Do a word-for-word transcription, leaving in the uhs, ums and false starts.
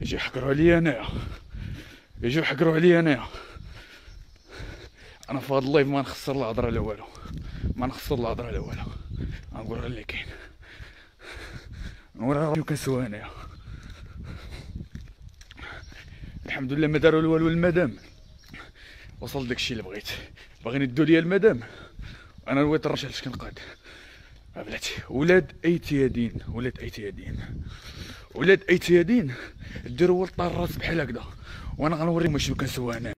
يجي يحقروا عليا انايا، يجيو يحقروا عليا انايا. انا في هاد اللايف ما نخسر الهضره لا والو، ما نخسر الهضره لا والو، غنقول اللي كاين، نوري راسي كنسوى انايا. الحمد لله ما داروا والو المدام، وصل داكشي اللي بغيت. باغيين يدوا ليا المدام، انا نويت الرجال اش كنقاد. بلاتي ولاد ايتيادين، ولاد ايتيادين، ولاد ايتيادين ديروا ولد الراس بحال هكذا، وانا غنوريكم شنو كنسوى انا.